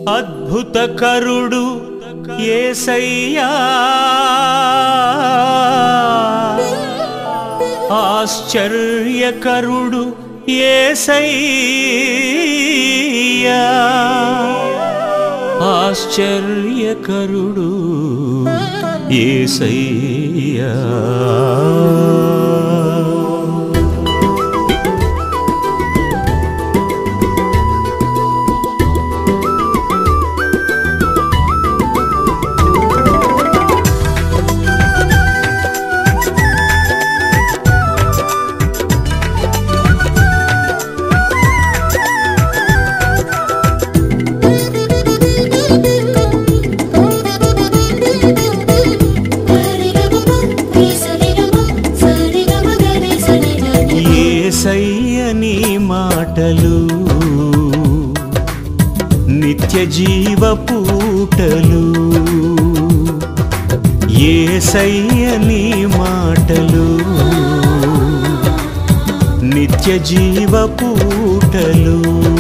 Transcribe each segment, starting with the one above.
అద్భుతకరుడు యేసయ్యా, ఆశ్చర్యకరుడు యేసయ్యా, ఆశ్చర్యకరుడు యేసయ్యా. యేసయ్యని మాటలు నిత్య జీవ పూటలు, యేసయ్యని మాటలు నిత్య జీవ పూటలు.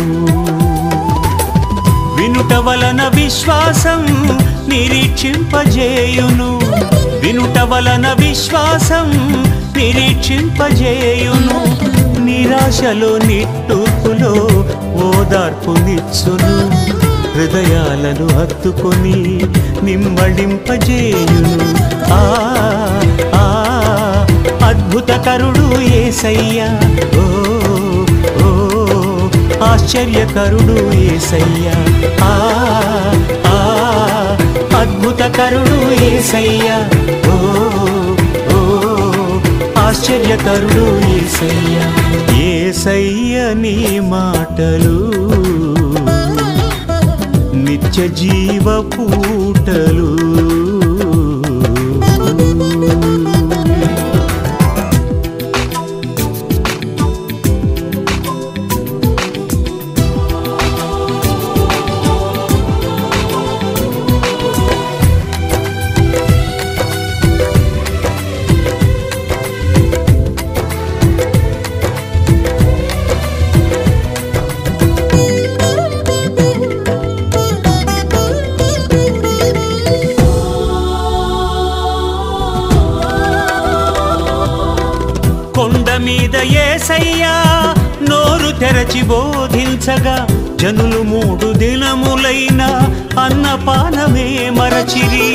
వినుట వలన విశ్వాసం నిరీక్షింపజేయును, వినుట వలన విశ్వాసం నిరీక్షింపజేయును. నిరాశలో నిట్టూర్పులో ఓదార్పునిచ్చును, హృదయాలను హత్తుకొని నిమ్మడింపజేయును. ఆ ఆ అద్భుతకరుడు యేసయ్యా, ఓ ఓ ఆశ్చర్యకరుడు యేసయ్యా, ఆ ఆ అద్భుతకరుడు యేసయ్యా, ఓ ఓ ఆశ్చర్యకరుడు యేసయ్యా. యేసయ్యని మాటలు నిత్య జీవ పూటలు. కొండ మీద యేసయ్యా నోరు తెరచి బోధించగా, జనులు 3 దినములైన అన్నపానమే మరచిరి.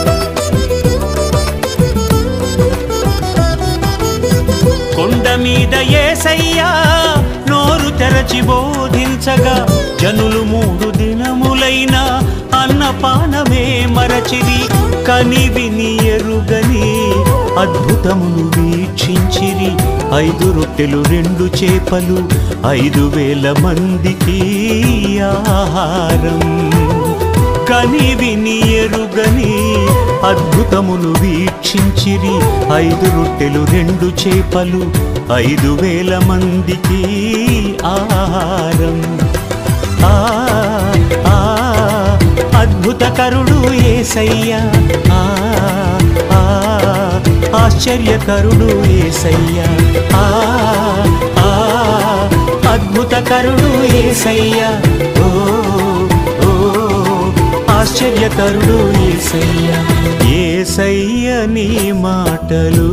కొండ మీద యేసయ్యా నోరు తెరచి బోధించగా, జనులు 3 దినములైన అన్నపానమే మరచిరి. కని విని ఎరుగని అద్భుతమును వీక్షించిరి. 5 రొట్టెలు 2 చేపలు 5,000 మందికి ఆహారం. కని విని ఎరుగని అద్భుతమును వీక్షించిరి. 5 రొట్టెలు 2 చేపలు 5,000 మందికి ఆహారం. ఆ ఆ అద్భుతకరుడు యేసయ్యా, ఆ ఆ ఆశ్చర్యకరుడు యేసయ్యా, ఆ ఆ అద్భుతకరుడు యేసయ్యా, ఓ ఓ ఆశ్చర్యకరుడు యేసయ్యా. యేసయ్యని మాటలు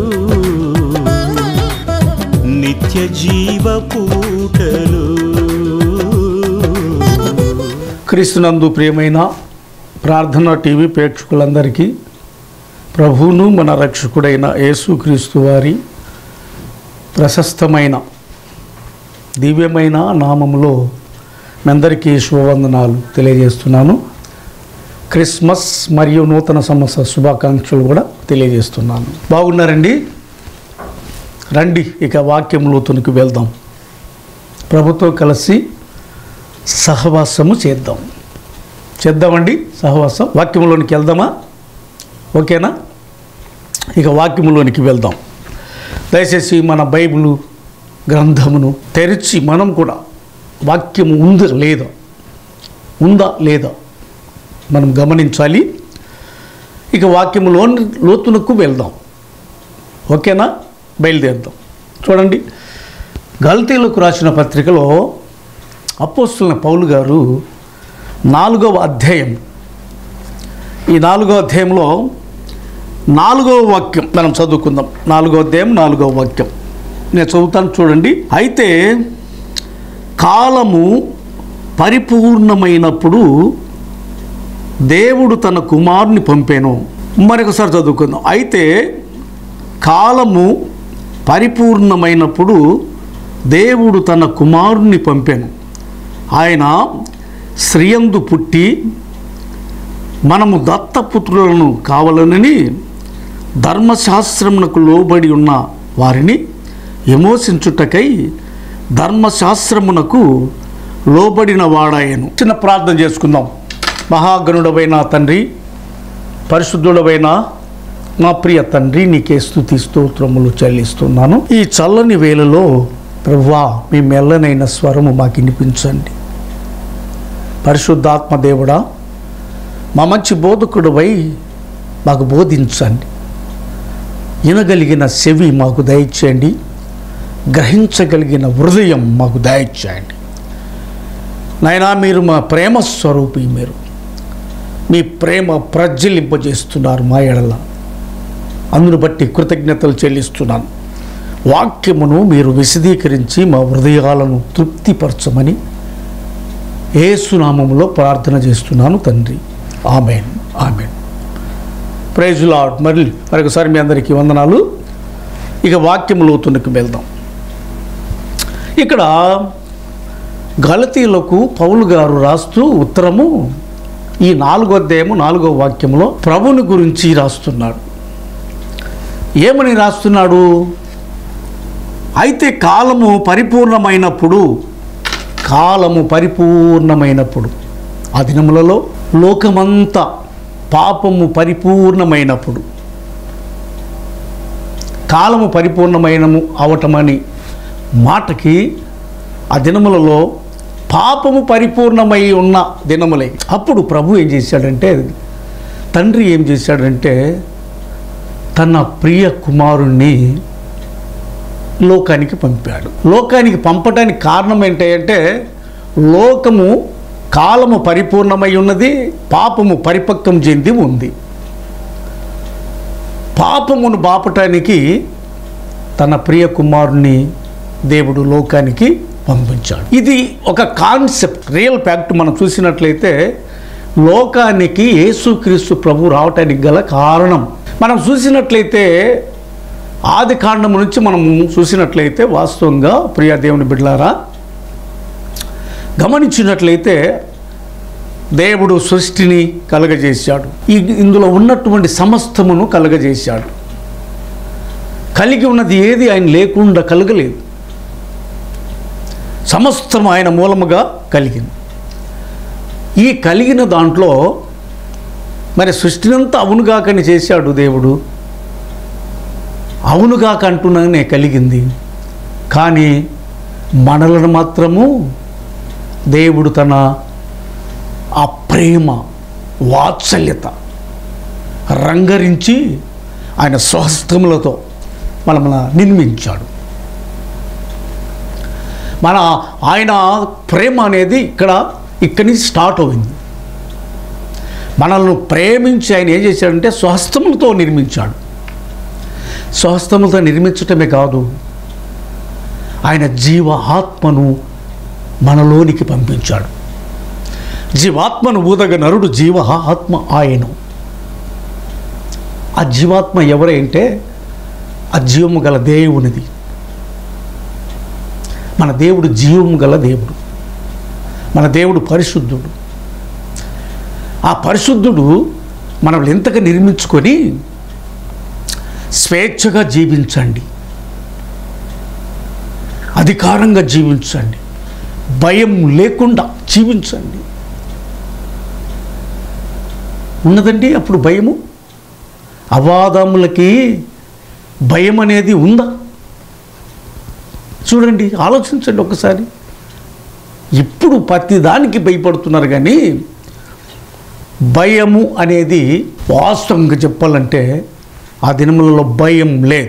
నిత్య జీవ పూటలు. క్రీస్తునందు ప్రియమైన ప్రార్థన టీవీ ప్రేక్షకులందరికీ ప్రభువును మన రక్షకుడైన యేసుక్రీస్తు వారి ప్రశస్తమైన దివ్యమైన నామములో మీ అందరికీ శుభవందనాలు తెలియజేస్తున్నాను. క్రిస్మస్ మరియు నూతన సంవత్సర శుభాకాంక్షలు కూడా తెలియజేస్తున్నాను. బాగున్నారండి? రండి ఇక వాక్యంలోతునికి వెళ్దాం. ప్రభుతో కలిసి సహవాసము చేద్దామండి. సహవాసం వాక్యంలోనికి వెళ్దామా? ఓకేనా? ఇక వాక్యంలోనికి వెళ్దాం. దయచేసి మన బైబిల్ గ్రంథమును తెరిచి మనం కూడా వాక్యము ఉందా లేదా మనం గమనించాలి. ఇక వాక్యములో లోతునకు వెళ్దాం. ఓకేనా? బయలుదేరుదాం. చూడండి, గలతీయులకు రాసిన పత్రికలో అపోస్తలుడైన పౌలు గారు 4వ అధ్యాయం. ఈ 4వ అధ్యాయంలో 4వ వాక్యం మనం చదువుకుందాం. 4వ అధ్యాయం 4వ వాక్యం నేను చదువుతాను, చూడండి. అయితే కాలము పరిపూర్ణమైనప్పుడు దేవుడు తన కుమారుని పంపెను. మరొకసారి చదువుకుందాం. అయితే కాలము పరిపూర్ణమైనప్పుడు దేవుడు తన కుమారుని పంపెను. ఆయన స్త్రీయందు పుట్టి మనము దత్తపుత్రులను కావాలనని ధర్మశాస్త్రమునకు లోబడి ఉన్న వారిని విమోచించుటకై ధర్మశాస్త్రమునకు లోబడిన వాడాయను. చిన్న ప్రార్థన చేసుకుందాం. మహాగణుడవైన తండ్రి, పరిశుద్ధుడవైన నా ప్రియ తండ్రి, నీకే స్తుతి స్తోత్రములు చెల్లిస్తున్నాను. ఈ చల్లని వేళలో ప్రభువా, మీ మెల్లనైన స్వరము మాకు వినిపించండి. పరిశుద్ధాత్మ దేవుడా, మా మంచి బోధకుడివై మాకు బోధించండి. వినగలిగిన చెవి మాకు దయచేయండి, గ్రహించగలిగిన హృదయం మాకు దయచేయండి. నాయనా, మీరు మా ప్రేమ స్వరూపి, మీరు మీ ప్రేమ ప్రజ్వలింపజేస్తున్నారు మా ఎడల. అందును బట్టి కృతజ్ఞతలు చెల్లిస్తున్నాను. వాక్యమును మీరు విశదీకరించి మా హృదయాలను తృప్తిపరచమని యేసునామములో ప్రార్థన చేస్తున్నాను తండ్రి. Amen, amen. Praise Lord. మరొకసారి మీ అందరికీ వందనాలు. ఇక వాక్యం లోతునకు వెళ్దాం. ఇక్కడ గలతీయులకు పౌలు గారు రాస్తూ ఉత్తరము ఈ 4వ అధ్యాయము 4వ వాక్యంలో ప్రభుని గురించి రాస్తున్నాడు. ఏమని రాస్తున్నాడు? అయితే కాలము పరిపూర్ణమైనప్పుడు ఆ దినములలో లోకమంతా పాపము పరిపూర్ణమైనప్పుడు, కాలము పరిపూర్ణమైనము అవటమని మాటకి ఆ దినములలో పాపము పరిపూర్ణమై ఉన్న దినములే. అప్పుడు ప్రభు ఏం చేశాడంటే, తండ్రి ఏం చేశాడంటే, తన ప్రియ కుమారుణ్ణి లోకానికి పంపాడు. లోకానికి పంపడానికి కారణం ఏంటంటే, లోకము కాలము పరిపూర్ణమై ఉన్నది, పాపము పరిపక్వం చెంది ఉంది. పాపమును బాపటానికి తన ప్రియ కుమారుణ్ణి దేవుడు లోకానికి పంపించాడు. ఇది ఒక కాన్సెప్ట్, రియల్ ఫ్యాక్ట్. మనం చూసినట్లయితే లోకానికి యేసుక్రీస్తు ప్రభు రావటానికి గల కారణం మనం చూసినట్లయితే ఆది కాండం నుంచి మనం చూసినట్లయితే వాస్తవంగా ప్రియ దేవుని బిడ్డలారా గమనించినట్లయితే దేవుడు సృష్టిని కలగజేశాడు. ఇందులో ఉన్నటువంటి సమస్తమును కలగజేశాడు. కలిగి ఉన్నది ఏది ఆయన లేకుండా కలగలేదు. సమస్తం ఆయన మూలముగా కలిగింది. ఈ కలిగిన దాంట్లో మరి సృష్టినంతా అవునుగాకని చేశాడు దేవుడు. అవునుగాక అంటున్నానే కలిగింది. కానీ మనలను మాత్రము దేవుడు తన ఆ ప్రేమ వాత్సల్యత రంగరించి ఆయన స్వహస్తములతో మనల్ని నిర్మించాడు. ఆయన ప్రేమ అనేది ఇక్కడి నుంచి స్టార్ట్ అయింది. మనల్ని ప్రేమించి ఆయన ఏం చేశాడంటే స్వహస్తములతో నిర్మించాడు. స్వహస్తములతో నిర్మించటమే కాదు, ఆయన జీవ ఆత్మను మనలోనికి పంపించాడు. జీవాత్మను ఊదగ నరుడు జీవ ఆత్మ ఆయను. ఆ జీవాత్మ ఎవరంటే ఆ జీవము గల దేవునిది. మన దేవుడు జీవము గల దేవుడు. మన దేవుడు పరిశుద్ధుడు. ఆ పరిశుద్ధుడు మనల్ని ఎంతగా నిర్మించుకొని స్వేచ్ఛగా జీవించండి, అధికారంగా జీవించండి, భయం లేకుండా జీవించండి. ఉన్నదండి అప్పుడు భయము? అవాదములకి భయం అనేది ఉందా? చూడండి, ఆలోచించండి ఒకసారి. ఇప్పుడు ప్రతి దానికి భయపడుతున్నారు, కానీ భయము అనేది వాస్తవంగా చెప్పాలంటే ఆ దినములలో భయం లేదు.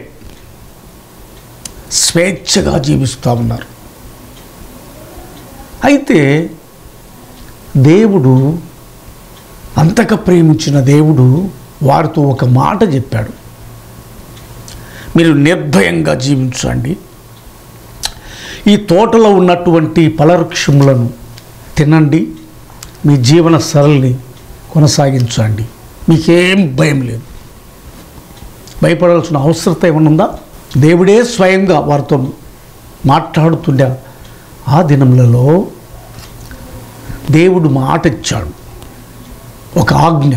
స్వేచ్ఛగా జీవిస్తూ ఉన్నారు. అయితే దేవుడు అంతగా ప్రేమించిన దేవుడు వారితో ఒక మాట చెప్పాడు, మీరు నిర్భయంగా జీవించండి, ఈ తోటలో ఉన్నటువంటి ఫలవృక్షములను తినండి, మీ జీవన సరళిని కొనసాగించండి, మీకేం భయం లేదు. భయపడాల్సిన అవసరత ఏమన్నా ఉందా? దేవుడే స్వయంగా వారితో మాట్లాడుతుండే ఆ దినములలో దేవుడు మాట ఇచ్చాడు, ఒక ఆజ్ఞ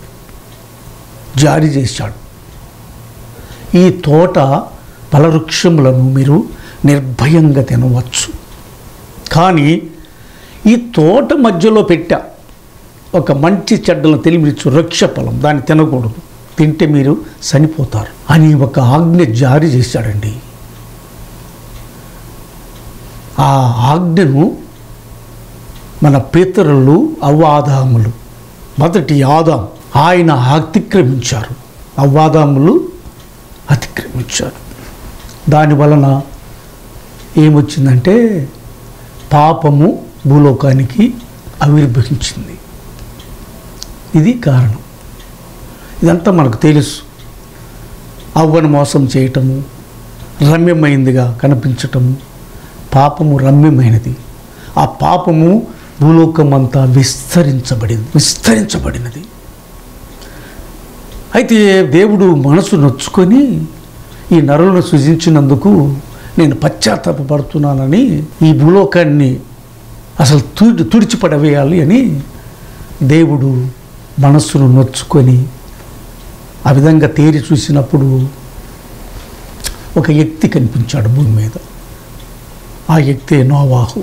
జారీ చేశాడు. ఈ తోట ఫలవృక్షములను మీరు నిర్భయంగా తినవచ్చు, కానీ ఈ తోట మధ్యలో పెట్టా ఒక మంచి చెడ్డలను తెలిమిచ్చు వృక్ష ఫలం, దాన్ని తినకూడదు, తింటే మీరు చనిపోతారు అని ఒక ఆజ్ఞ జారీ చేశాడండి. ఆ ఆజ్ఞను మన పితరులు అవ్వాదాములు, మొదటి ఆదాం ఆయన అతిక్రమించారు, అవ్వాదాములు అతిక్రమించారు. దానివలన ఏమొచ్చిందంటే పాపము భూలోకానికి ఆవిర్భవించింది. ఇది కారణం. ఇదంతా మనకు తెలుసు. అవ్వను మోసం చేయటము, రమ్యమైనదిగా కనిపించటము, పాపము రమ్యమైనది. ఆ పాపము భూలోకమంతా విస్తరించబడినది. అయితే దేవుడు మనసు నొచ్చుకొని ఈ నరులను సృజించినందుకు నేను పశ్చాత్తాపడుతున్నానని ఈ భూలోకాన్ని అసలు తుడిచిపడవేయాలి అని దేవుడు మనస్సును నొచ్చుకొని ఆ విధంగా తేరి చూసినప్పుడు ఒక వ్యక్తి కనిపించాడు భూమి మీద. ఆ వ్యక్తే నోవాహు.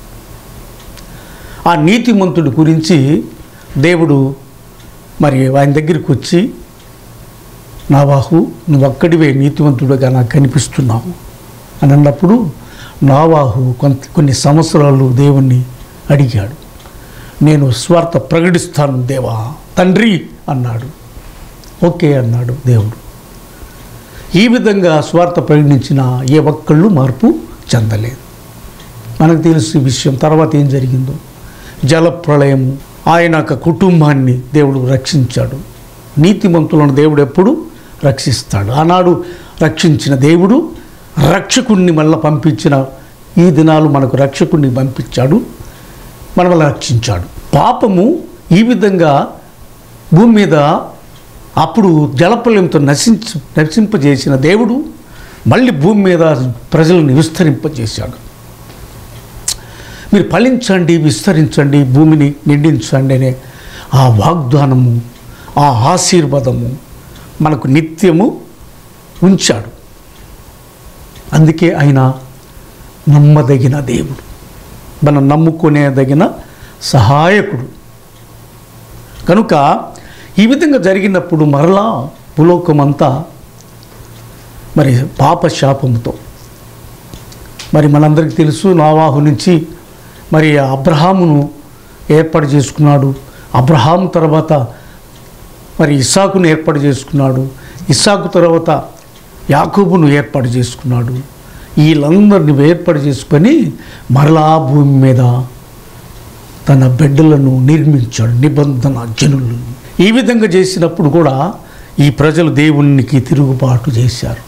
ఆ నీతిమంతుడి గురించి దేవుడు మరి ఆయన దగ్గరికి వచ్చి, నోవాహు నువ్వు ఒక్కడివే నీతివంతుడుగా నాకు కనిపిస్తున్నావు అని అన్నప్పుడు నోవాహు కొన్ని సంవత్సరాలు దేవుణ్ణి అడిగాడు. నేను స్వార్థ ప్రకటిస్తాను దేవా తండ్రి అన్నాడు. ఓకే అన్నాడు దేవుడు. ఈ విధంగా స్వార్థ ప్రకటించిన ఏ ఒక్కళ్ళు మార్పు చెందలేదు. మనకు తెలుసు ఈ విషయం. తర్వాత ఏం జరిగిందో, జలప్రళయం, ఆయన యొక్క కుటుంబాన్ని దేవుడు రక్షించాడు. నీతిమంతులను దేవుడు ఎప్పుడు రక్షిస్తాడు. ఆనాడు రక్షించిన దేవుడు రక్షకుణ్ణి మళ్ళీ పంపించిన ఈ దినాలు మనకు రక్షకుణ్ణి పంపించాడు, మనల్ని రక్షించాడు. పాపము ఈ విధంగా భూమి మీద అప్పుడు జలప్రలయంతో నశింపజేసిన దేవుడు మళ్ళీ భూమి మీద ప్రజలను విస్తరింపజేశాడు. మీరు ఫలించండి, విస్తరించండి, భూమిని నిండించండి అనే ఆ వాగ్దానము, ఆ ఆశీర్వాదము మనకు నిత్యము ఉంచాడు. అందుకే ఆయన నమ్మదగిన దేవుడు, మనం నమ్ముకునేదగిన సహాయకుడు. కనుక ఈ విధంగా జరిగినప్పుడు మరలా భూలోకమంతా మరి పాపశాపంతో, మరి మనందరికీ తెలుసు నోవాహు నుంచి మరి అబ్రహామును ఏర్పాటు చేసుకున్నాడు. అబ్రహాము తర్వాత మరి ఇస్సాకును ఏర్పాటు చేసుకున్నాడు. ఇస్సాకు తర్వాత యాకోబును ఏర్పాటు చేసుకున్నాడు. వీళ్ళందరినీ ఏర్పాటు చేసుకొని మరలా భూమి మీద తన బిడ్డలను నిర్మించాడు, నిబంధన జనులను. ఈ విధంగా చేసినప్పుడు కూడా ఈ ప్రజలు దేవునికి తిరుగుబాటు చేశారు.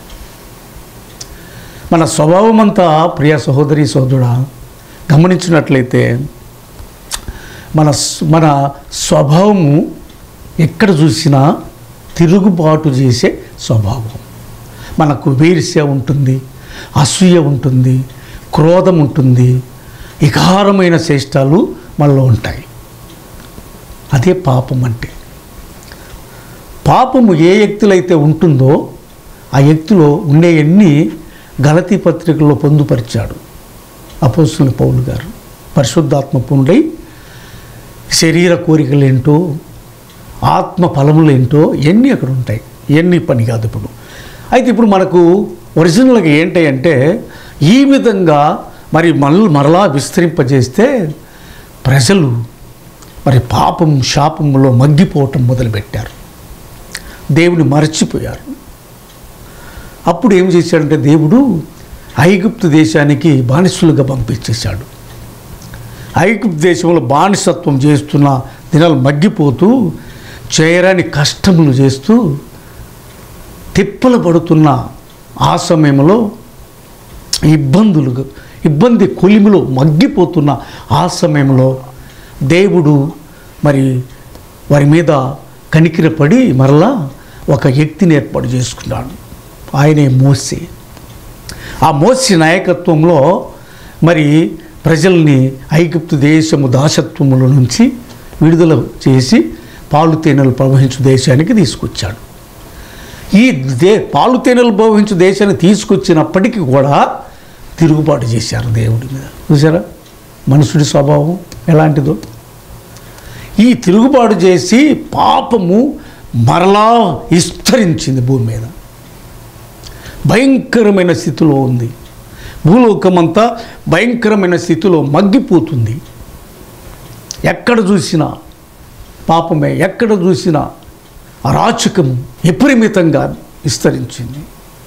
మన స్వభావం అంతా ప్రియ సహోదరి సహోదరుడా గమనించినట్లయితే మన స్వభావము ఎక్కడ చూసినా తిరుగుబాటు చేసే స్వభావం. మనకు ఈర్ష్య ఉంటుంది, అసూయ ఉంటుంది, క్రోధం ఉంటుంది, వికారమైన చేష్టాలు మనలో ఉంటాయి. అదే పాపం అంటే. పాపము ఏ వ్యక్తులైతే ఉంటుందో ఆ వ్యక్తిలో ఉండేవన్నీ గలతీ పత్రికల్లో పొందుపరిచాడు అపోస్తలుడైన పౌలు గారు. పరిశుద్ధాత్మ పూర్ణుడై శరీర కోరికలేంటో, ఆత్మ ఫలములేంటో ఇవన్నీ అక్కడ ఉంటాయి. ఇవన్నీ పని కాదు ఇప్పుడు. అయితే ఇప్పుడు మనకు ఒరిజినల్గా ఏంటి అంటే ఈ విధంగా మరి మరలా విస్తరింపజేస్తే ప్రజలు మరి పాపం శాపంలో మగ్గిపోవటం మొదలుపెట్టారు, దేవుని మరచిపోయారు. అప్పుడు ఏం చేశాడంటే దేవుడు ఐగుప్తు దేశానికి బానిసలుగా పంపించేశాడు. ఐగుప్తు దేశంలో బానిసత్వం చేస్తున్న దినాలు మగ్గిపోతూ చేయరాని కష్టములు చేస్తూ తిప్పలు పడుతున్న ఆ సమయంలో ఇబ్బంది కొలిమిలో మగ్గిపోతున్న ఆ సమయంలో దేవుడు మరి వారి మీద కనికిరపడి మరలా ఒక వ్యక్తిని ఏర్పాటు చేసుకున్నాడు. ఆయనే మోసే. ఆ మోసే నాయకత్వంలో మరి ప్రజల్ని ఐగుప్తు దేశము దాసత్వముల నుంచి విడుదల చేసి పాలు తేనెలు ప్రవహించు దేశానికి తీసుకొచ్చాడు. ఈ పాలు తేనెలు ప్రవహించు దేశాన్ని తీసుకొచ్చినప్పటికీ కూడా తిరుగుబాటు చేశారు దేవుడి మీద. చూసారా మనుషుడి స్వభావం ఎలాంటిదో. ఈ తిరుగుబాటు చేసి పాపము మరలా విస్తరించింది భూమి మీద. భయంకరమైన స్థితిలో ఉంది. భూలోకమంతా భయంకరమైన స్థితిలో మగ్గిపోతుంది. ఎక్కడ చూసినా పాపమే, ఎక్కడ చూసినా అరాచకము విపరీతంగా విస్తరించింది.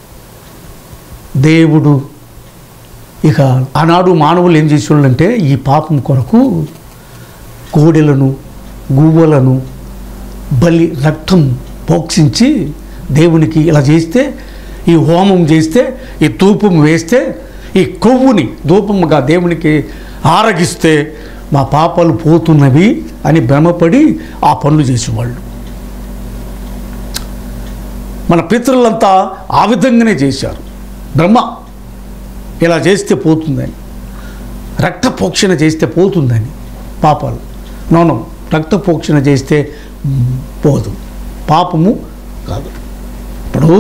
దేవుడు ఇక ఆనాడు మానవులు ఏం చేసేవాళ్ళంటే ఈ పాపం కొరకు కోడెలను గువ్వలను బలి రక్తం పోక్షించి దేవునికి ఇలా చేస్తే, ఈ హోమం చేస్తే, ఈ ధూపం వేస్తే, ఈ కొవ్వుని ధూపముగా దేవునికి ఆరగిస్తే మా పాపాలు పోతున్నవి అని భ్రమపడి ఆ పనులు చేసేవాళ్ళు. మన పితరులంతా ఆ విధంగానే చేశారు. బ్రహ్మ ఇలా చేస్తే పోతుందని, రక్తపోక్షణ చేస్తే పోతుందని పాపాలు. నోనం రక్తపోక్షణ చేస్తే పోదు, పాపము కాదు. ఇప్పుడు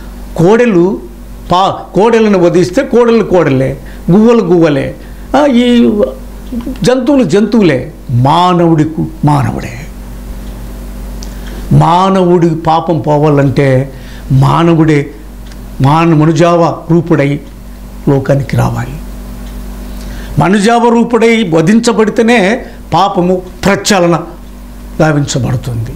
కోడెలను వధిస్తే కోడలే, గువ్వలే, ఈ జంతువులే. మానవుడే. మానవుడి పాపం పోవాలంటే మానవుడే మనుజావ రూపుడై లోకానికి రావాలి. మనుజావ రూపుడై వధించబడితేనే పాపము ప్రక్షాళన గావించబడుతుంది.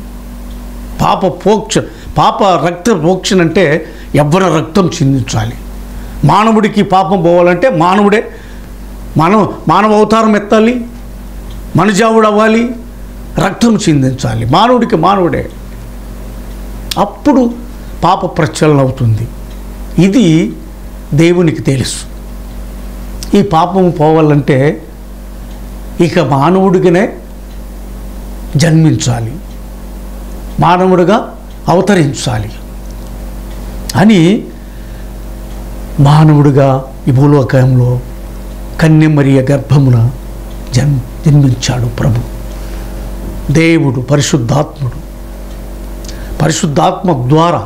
పాప రక్త పోక్షణ అంటే యవ్వన రక్తం చిందించాలి. మానవుడికి పాపం పోవాలంటే మానవుడే మానవ అవతారం ఎత్తాలి, మనుజావుడు అవ్వాలి, రక్తం చిందించాలి. మానవుడే. అప్పుడు పాప ప్రక్షాళన అవుతుంది. ఇది దేవునికి తెలుసు. ఈ పాపము పోవాలంటే ఇక మానవుడిగానే జన్మించాలి, మానవుడిగా అవతరించాలి అని మానవుడిగా ఈ భూలోకంలో కన్యమరియ గర్భమున జన్మించాడు ప్రభు. దేవుడు పరిశుద్ధాత్మ ద్వారా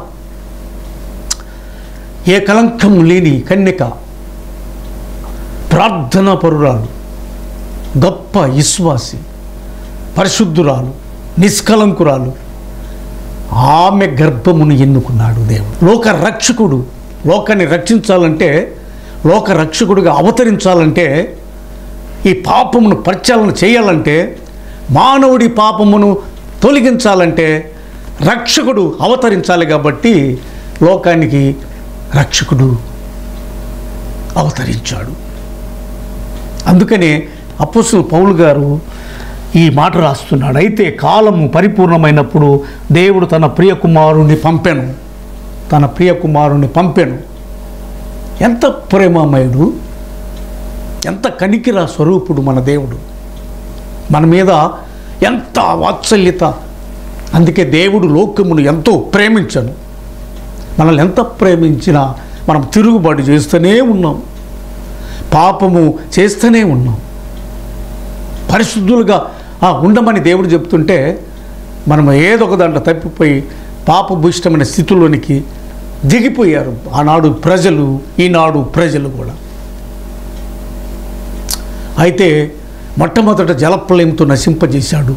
ఏ కలంకం లేని కన్యక, ప్రార్థనా పరురాలు, గొప్ప విశ్వాసి, పరిశుద్ధురాలు, నిష్కలంకురాలు, ఆమె గర్భమును ఎన్నుకున్నాడు దేవుడు. లోకాన్ని రక్షించాలంటే, లోక రక్షకుడిగా అవతరించాలంటే, ఈ పాపమును ప్రక్షాళన చేయాలంటే, మానవుడి పాపమును తొలగించాలంటే రక్షకుడు అవతరించాలి. కాబట్టి లోకానికి రక్షకుడు అవతరించాడు. అందుకనే అపోస్తలుడు పౌలు గారు ఈ మాట రాస్తున్నాడు. అయితే కాలము పరిపూర్ణమైనప్పుడు దేవుడు తన ప్రియ కుమారుని పంపెను. ఎంత ప్రేమమయుడు, ఎంత కనికిర స్వరూపుడు మన దేవుడు. మన మీద ఎంత వాత్సల్యత. అందుకే దేవుడు లోకమును ఎంతో ప్రేమించను. మనల్ని ఎంత ప్రేమించినా మనం తిరుగుబాటు చేస్తూనే ఉన్నాం, పాపము చేస్తూనే ఉన్నాం. పరిశుద్ధులుగా ఉండమని దేవుడు చెప్తుంటే మనం ఏదో ఒక దాంట్లో తప్పిపోయి పాపభూయిష్టమైన స్థితిలోనికి దిగిపోయారు ఆనాడు ప్రజలు, ఈనాడు ప్రజలు కూడా. అయితే మొట్టమొదట జలప్రలయంతో నశింపజేశాడు.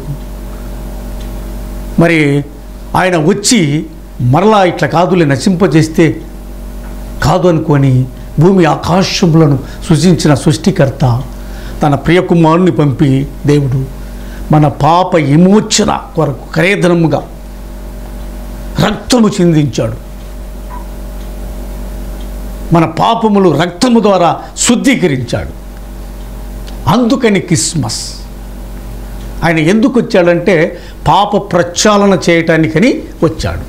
మరి ఆయన వచ్చి మరలా ఇట్లా కాదులే నశింపజేస్తే కాదు అనుకొని భూమి ఆకాశములను సృజించిన సృష్టికర్త తన ప్రియకుమారుని పంపి దేవుడు మన పాప విమోచన కొరకు క్రయధనముగా రక్తము చిందించాడు. మన పాపములు రక్తము ద్వారా శుద్ధీకరించాడు. అందుకని క్రిస్మస్. ఆయన ఎందుకు వచ్చాడంటే పాప ప్రక్షాళన చేయటానికని వచ్చాడు.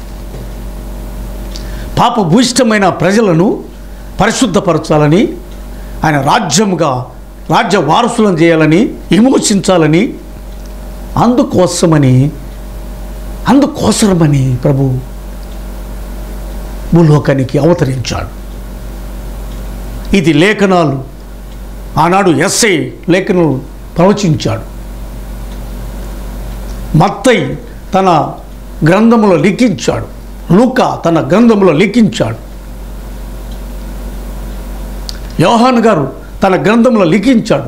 పాపభూయిష్టమైన ప్రజలను పరిశుద్ధపరచాలని, ఆయన రాజ్య వారసులను చేయాలని, విమోచించాలని, అందుకోసమని ప్రభు భూలోకానికి అవతరించాడు. ఇది లేఖనాలు ఆనాడు ఎస్ఐ లేఖనాలు ప్రవచించాడు. మత్తయి తన గ్రంథములో లిఖించాడు. లూకా తన గ్రంథంలో లిఖించాడు. యోహాను గారు తన గ్రంథంలో లిఖించాడు.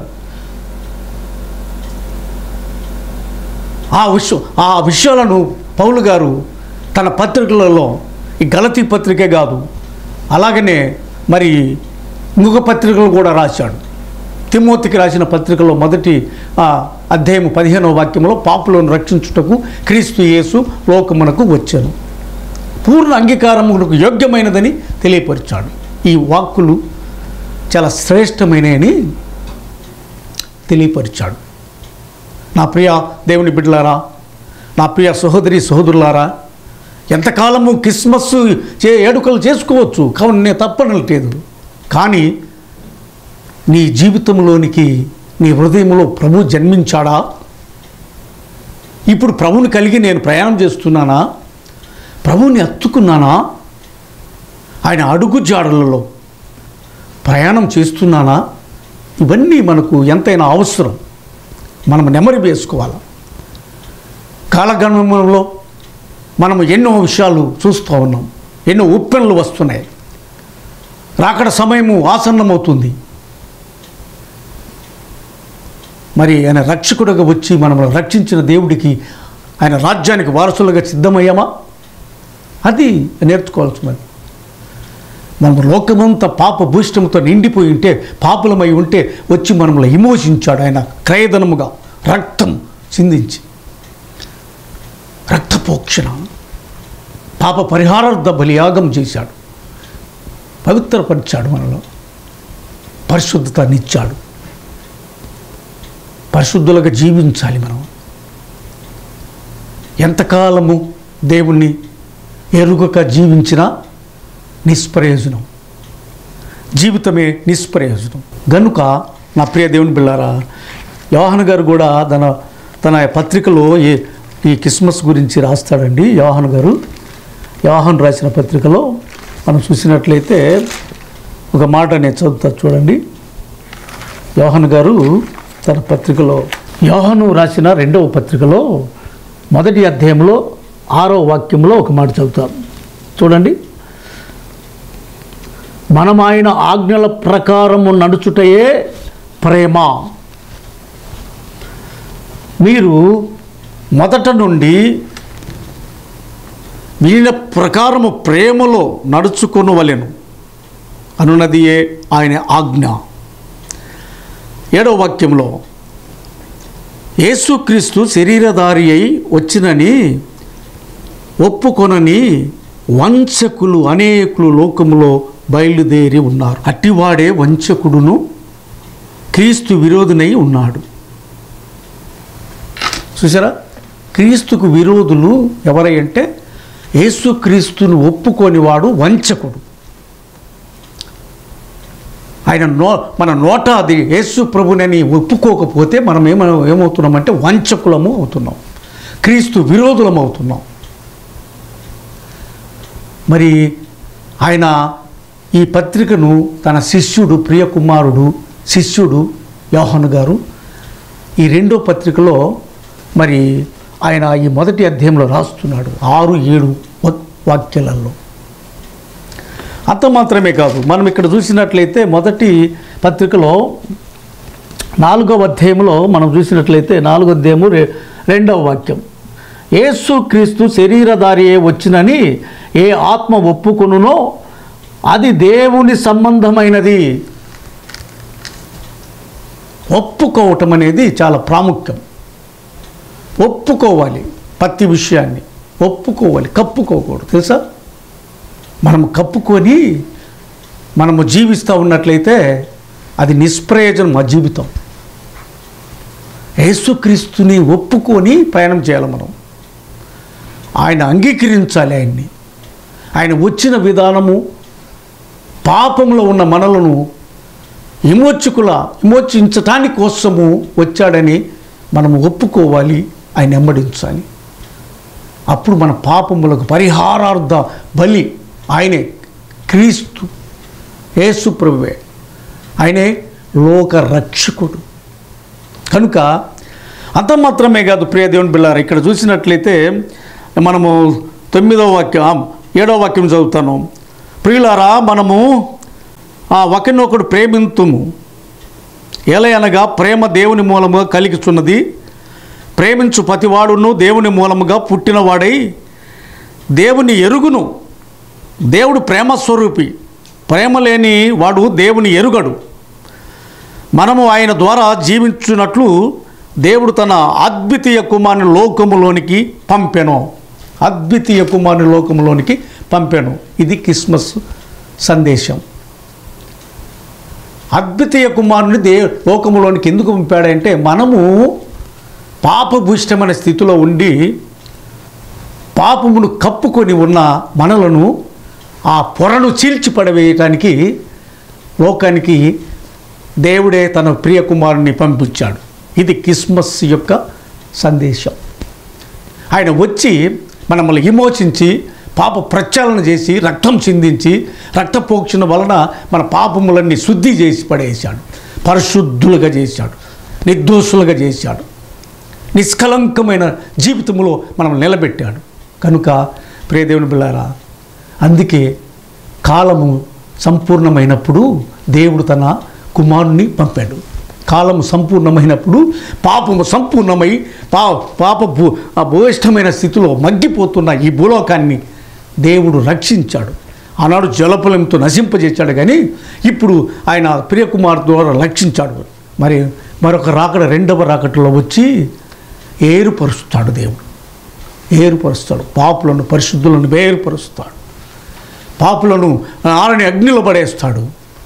ఆ విషయాలను పౌలు గారు తన పత్రికలలో, ఈ గలతీ పత్రికే కాదు, అలాగనే మరి ఇంకొక పత్రికలు కూడా రాశాడు. తిమోతికి రాసిన పత్రికలో మొదటి అధ్యాయం 15వ వాక్యంలో పాపులను రక్షించుటకు క్రీస్తు యేసు లోకమునకు వచ్చాను, పూర్ణ అంగీకారమునకు యోగ్యమైనదని తెలియపరిచాడు. ఈ వాక్కులు చాలా శ్రేష్టమైనని తెలియపరిచాడు. నా ప్రియ దేవుని బిడ్డలారా, నా ప్రియ సహోదరి సహోదరులారా, ఎంతకాలము క్రిస్మస్ వేడుకలు చేసుకోవచ్చు, కావున నేను తప్పనట్లేదు. కానీ నీ జీవితంలోనికి, నీ హృదయంలో ప్రభు జన్మించాడా? ఇప్పుడు ప్రభుని కలిగి నేను ప్రయాణం చేస్తున్నానా? ప్రభుని హత్తుకున్నానా? ఆయన అడుగు జాడలలో ప్రయాణం చేస్తున్నానా? ఇవన్నీ మనకు ఎంతైనా అవసరం. మనం నెమరు వేసుకోవాలి. కాలగమనంలో మనం ఎన్నో విషయాలు చూస్తూ ఉన్నాం. ఎన్నో ఉప్పెనలు వస్తున్నాయి. రాకడ సమయము ఆసన్నమవుతుంది. మరి ఆయన రక్షకుడుగా వచ్చి మనల్ని రక్షించిన దేవుడికి, ఆయన రాజ్యానికి వారసులుగా సిద్ధమయ్యామా? అది నేర్చుకోవాల్సినది. మనం లోకమంతా పాప భూయిష్టంతో నిండిపోయి ఉంటే, పాపులమై ఉంటే వచ్చి మనల్ని విమోచించాడు. ఆయన క్రయధనముగా రక్తం చిందించి, రక్తపోక్షణ, పాప పరిహారార్థ బలియాగం చేశాడు. పవిత్రపరిచాడు, మనలో పరిశుద్ధతనిచ్చాడు. పరిశుద్ధులుగా జీవించాలి. మనం ఎంతకాలము దేవుణ్ణి ఎరుగక జీవించినా నిష్ప్రయోజనం, జీవితమే నిష్ప్రయోజనం. గనుక నా ప్రియ దేవుని బిళ్ళారా, యోహాను గారు కూడా తన పత్రికలో ఈ క్రిస్మస్ గురించి రాస్తాడండి. యోహాను గారు, యోహాను రాసిన పత్రికలో మనం చూసినట్లయితే ఒక మాట నేను చదువుతా చూడండి. యోహాను గారు తన పత్రికలో, యోహాను రాసిన 2వ పత్రికలో మొదటి అధ్యాయంలో 6వ వాక్యంలో ఒక మాట చదువుతాం చూడండి. మనం ఆయన ఆజ్ఞల ప్రకారము నడుచుటయే ప్రేమ. మీరు మొదట నుండి వినిన ప్రకారము ప్రేమలో నడుచుకొనవలెను అనున్నదియే ఆయన ఆజ్ఞ. 7వ వాక్యంలో యేసుక్రీస్తు శరీరధారి అయి వచ్చినని ఒప్పుకొనని వంచకులు అనేకులు లోకములో బయలుదేరి ఉన్నారు. అట్టివాడే వంచకుడును క్రీస్తు విరోధునై ఉన్నాడు. చూసారా, క్రీస్తుకు విరోధులు ఎవరై అంటే యేసుక్రీస్తును ఒప్పుకోనివాడు వంచకుడు. ఆయన మన నోట అది యేసు ప్రభునని ఒప్పుకోకపోతే మనం ఏమవుతున్నామంటే వంచకులము అవుతున్నాం, క్రీస్తు విరోధులం అవుతున్నాం. మరి ఆయన ఈ పత్రికను తన శిష్యుడు, ప్రియకుమారుడు, శిష్యుడు యోహాను గారు ఈ 2వ పత్రికలో మరి ఆయన ఈ మొదటి అధ్యాయంలో రాస్తున్నాడు 6-7 వాక్యాలలో. అంత మాత్రమే కాదు, మనం ఇక్కడ చూసినట్లయితే మొదటి పత్రికలో 4వ అధ్యాయంలో మనం చూసినట్లయితే 4వ అధ్యాయము 2వ వాక్యం, యేసుక్రీస్తు శరీరధారియే వచ్చినని ఏ ఆత్మ ఒప్పుకొనునో అది దేవుని సంబంధమైనది. ఒప్పుకోవటం అనేది చాలా ప్రాముఖ్యం. ఒప్పుకోవాలి, ప్రతి విషయాన్ని ఒప్పుకోవాలి, కప్పుకోకూడదు. తెలుసా, మనము కప్పుకొని మనము జీవిస్తూ ఉన్నట్లయితే అది నిష్ప్రయోజనం. మా జీవితం యేసుక్రీస్తుని ఒప్పుకొని ప్రయాణం చేయాలి మనం. ఆయన అంగీకరించాలి ఆయన్ని. ఆయన వచ్చిన విధానము పాపంలో ఉన్న మనలను విమోచించటానికి కోసము వచ్చాడని మనం ఒప్పుకోవాలి, ఆయన వెంబడించాలి. అప్పుడు మన పాపములకు పరిహారార్థ బలి ఆయనే, క్రీస్తు యేసు ప్రభువే. ఆయనే లోక రక్షకుడు. కనుక అంత మాత్రమే కాదు ప్రియ దేవుని బిడ్డలారా, ఇక్కడ చూసినట్లయితే మనము 9వ వాక్యం 7వ వాక్యం చదువుతాను. ప్రియులారా, మనము ఒకరినొకడు ప్రేమింతుము, ఎలయనగా ప్రేమ దేవుని మూలముగా కలిగిచున్నది. ప్రేమించు ప్రతివాడును దేవుని మూలముగా పుట్టినవాడై దేవుని ఎరుగును. దేవుడు ప్రేమస్వరూపి, ప్రేమ లేని వాడు దేవుని ఎరుగడు. మనము ఆయన ద్వారా జీవించున్నట్లు దేవుడు తన అద్వితీయ కుమారుని లోకములోనికి పంపెను. అద్వితీయ కుమారుని లోకములోనికి పంపెను. ఇది క్రిస్మస్ సందేశం. అద్వితీయ కుమారుని లోకములోనికి ఎందుకు పంపాడంటే, మనము పాపభూయిష్టమైన స్థితిలో ఉండి పాపమును కప్పుకొని ఉన్న మనలను ఆ పొరను చీల్చిపడవేయటానికి లోకానికి దేవుడే తన ప్రియ కుమారుని పంపించాడు. ఇది క్రిస్మస్ యొక్క సందేశం. ఆయన వచ్చి మనల్ని విమోచించి పాప ప్రక్షాళన చేసి రక్తం చిందించి రక్తపోక్షణ వలన మన పాపములన్నీ శుద్ధి చేసి పడేశాడు, పరిశుద్ధులుగా చేశాడు, నిర్దోషులుగా చేశాడు, నిష్కలంకమైన జీవితంలో మనం నిలబెట్టాడు. కనుక ప్రియదేవుని బిడ్డలారా, అందుకే కాలము సంపూర్ణమైనప్పుడు దేవుడు తన కుమారుని పంపాడు. కాలము సంపూర్ణమైనప్పుడు పాపము సంపూర్ణమై భూయిష్టమైన స్థితిలో మగ్గిపోతున్న ఈ భూలోకాన్ని దేవుడు రక్షించాడు. ఆనాడు జలపులంతో నశింపజేశాడు, కానీ ఇప్పుడు ఆయన ప్రియకుమారు ద్వారా రక్షించాడు. మరొక రాకడ, రెండవ రాకడలో వచ్చి ఏరుపరుస్తాడు. దేవుడు ఏరుపరుస్తాడు, పాపులను పరిశుద్ధులను వేరుపరుస్తాడు, పాపులను ఆరని అగ్నిలో పడేస్తాడు,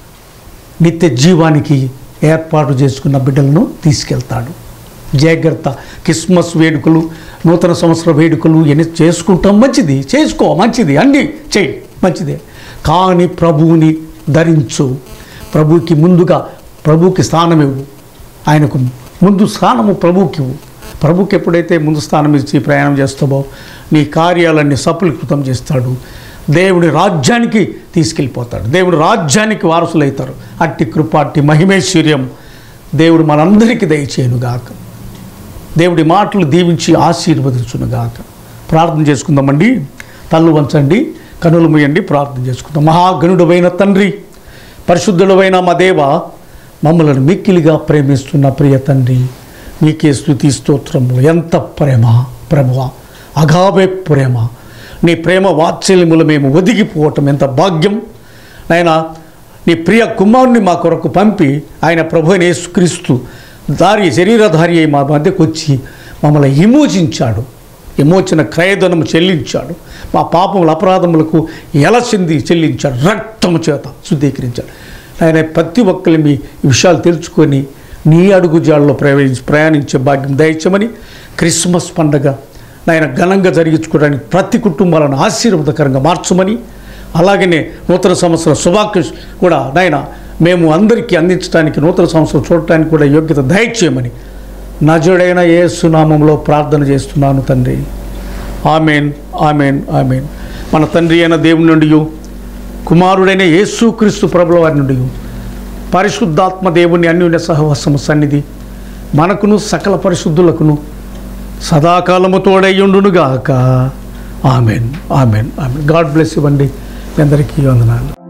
నిత్య జీవానికి ఏర్పాటు చేసుకున్న బిడ్డలను తీసుకెళ్తాడు. జాగ్రత్త. క్రిస్మస్ వేడుకలు, నూతన సంవత్సర వేడుకలు ఎన్ని చేసుకుంటాం, మంచిది, చేసుకో, మంచిది, అన్నీ చేయి, మంచిదే. కానీ ప్రభువుని ధరించు. ప్రభువుకి ముందుగా ప్రభువుకి స్థానం ఇవ్వు. ఆయనకు ముందు స్థానము ప్రభువుకి ఇవ్వు. ప్రభువుకి ఎప్పుడైతే ముందు స్థానం ఇచ్చి ప్రయాణం చేస్తావో నీ కార్యాలన్నీ సఫలీకృతం చేస్తాడు. దేవుడి రాజ్యానికి తీసుకెళ్ళిపోతాడు. దేవుడి రాజ్యానికి వారసులవుతారు. అట్టి కృప, అట్టి మహిమేశ్వర్యం దేవుడు మనందరికీ దయచేయునుగాక. దేవుడి మాటలు దీవించి ఆశీర్వదించునుగాక. ప్రార్థన చేసుకుందామండి. తల్లు వంచండి, కనులు మూయండి, ప్రార్థన చేసుకుందాం. మహాగణుడమైన తండ్రి, పరిశుద్ధుడమైన మా దేవ, మమ్మలను మిక్కిలిగా ప్రేమిస్తున్న ప్రియ తండ్రి, మీకే స్తుతి స్తోత్రములు. ఎంత ప్రేమ ప్రభువా, అగాధ ప్రేమ. నీ ప్రేమ వాత్సల్యములు మేము ఒదిగిపోవటం ఎంత భాగ్యం నాయనా. నీ ప్రియ కుమారుని మా కొరకు పంపి ఆయన ప్రభు అయిన యేసుక్రీస్తు శరీరధారి అయి మా మధ్యకు వచ్చి మమ్మల్ని విమోచించాడు. విమోచన క్రయధనము చెల్లించాడు. మా పాపముల అపరాధములకు ఎలసింది చెల్లించాడు. రక్తము చేత శుద్ధీకరించాడు. ఆయన ప్రతి ఒక్కరి మీ విషయాలు తెలుసుకొని నీ అడుగుజాడలో ప్రయాణించే భాగ్యం దయచమని, క్రిస్మస్ పండగ నాయన ఘనంగా జరిగించుకోవడానికి ప్రతి కుటుంబాలను ఆశీర్వాదకరంగా మార్చమని, అలాగనే నూతన సంవత్సరం శుభాకాంక్షలు కూడా నాయన మేము అందరికీ అందించడానికి, నూతన సంవత్సరం చూడటానికి కూడా యోగ్యత దయచేయమని నజరుడైన యేసు నామములో ప్రార్థన చేస్తున్నాను తండ్రి. Amen, amen, amen. మన తండ్రి అయిన దేవుని నుండి, కుమారుడైన యేసుక్రీస్తు ప్రభుల వారి నుండి, పరిశుద్ధాత్మ దేవుని అన్యోన్య సహవాసము సన్నిధి మనకును సకల పరిశుద్ధులకును సదాకాలము తోడయ్యుండునుగాక. Amen, amen, amen. God bless ఇవ్వండి. అందరికీ వందనాలు.